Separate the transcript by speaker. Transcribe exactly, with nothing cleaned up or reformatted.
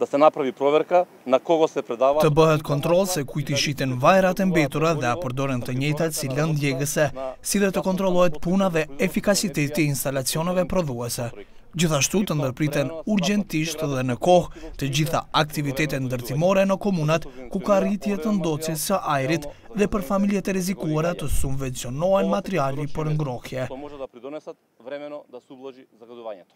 Speaker 1: да се направи проверка на кого се предава.
Speaker 2: Të bëhet kontroll se kujt i shiten vajrat e mbetura dhe a përdoren të njëjtat si lëndë djegëse, si dhe të kontrollohet puna dhe efikasiteti i instalacioneve prodhuese. Gjithashtu të ndërpriten urgjentisht dhe në kohë të gjitha aktivitetet ndërtimore në komunat ku ka rritje të ndocjes së ajrit dhe për familjet e rrezikuara të subvencionohen materiali për ngrohje.